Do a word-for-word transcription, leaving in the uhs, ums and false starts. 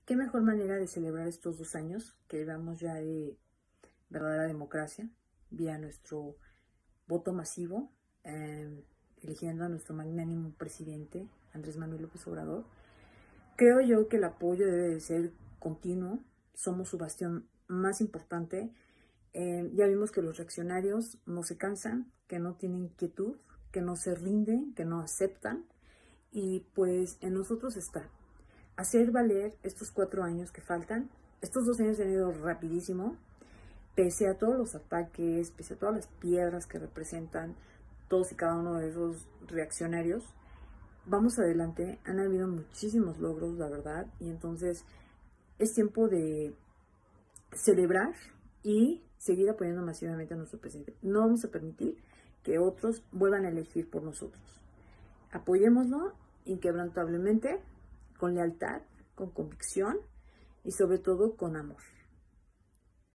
qué mejor manera de celebrar estos dos años que llevamos ya de verdadera democracia, vía nuestro voto masivo, eh, eligiendo a nuestro magnánimo presidente, Andrés Manuel López Obrador. Creo yo que el apoyo debe de ser continuo, somos su bastión más importante. Eh, ya vimos que los reaccionarios no se cansan, que no tienen quietud, que no se rinden, que no aceptan, y pues en nosotros está hacer valer estos cuatro años que faltan. Estos dos años han ido rapidísimo, pese a todos los ataques, pese a todas las piedras que representan todos y cada uno de esos reaccionarios. Vamos adelante, han habido muchísimos logros, la verdad, y entonces es tiempo de celebrar y seguir apoyando masivamente a nuestro presidente. No vamos a permitir que otros vuelvan a elegir por nosotros. Apoyémoslo inquebrantablemente, con lealtad, con convicción y sobre todo con amor.